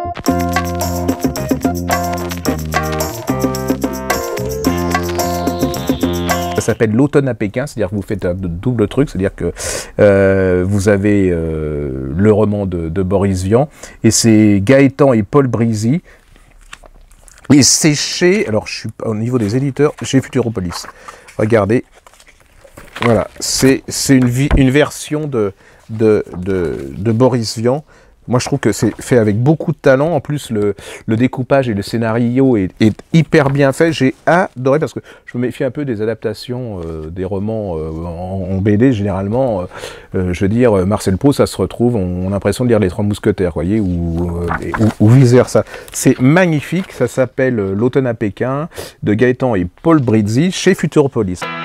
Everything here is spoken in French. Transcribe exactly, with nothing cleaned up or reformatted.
Ça s'appelle l'automne à Pékin, c'est-à-dire que vous faites un double truc, c'est-à-dire que euh, vous avez euh, le roman de, de Boris Vian, et c'est Gaëtan et Paul Brizy, et c'est chez, alors je suis au niveau des éditeurs, chez Futuropolis. Regardez, voilà, c'est une, une version de, de, de, de Boris Vian. Moi, je trouve que c'est fait avec beaucoup de talent. En plus, le, le découpage et le scénario est, est hyper bien fait. J'ai adoré parce que je me méfie un peu des adaptations euh, des romans euh, en, en B D. Généralement, euh, je veux dire, Marcel Proust, ça se retrouve, on, on a l'impression de lire Les Trois Mousquetaires, vous voyez, ou, euh, ou, ou vice-versa. C'est magnifique. Ça s'appelle L'automne à Pékin de Gaëtan et Paul Brizy chez Futuropolis.